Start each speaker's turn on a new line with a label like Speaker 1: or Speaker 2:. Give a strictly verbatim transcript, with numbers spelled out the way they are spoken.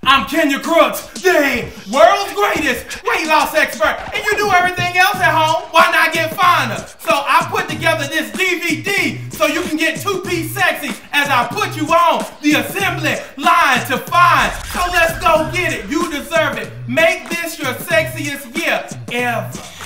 Speaker 1: I'm Kenya Crooks, the world's greatest weight loss expert, and you do everything else at home. Why not get finer? So I put together this D V D so you can get two-piece sexy as I put you on the assembly line to find. So let's go get it. You deserve it. Make this your sexiest year ever.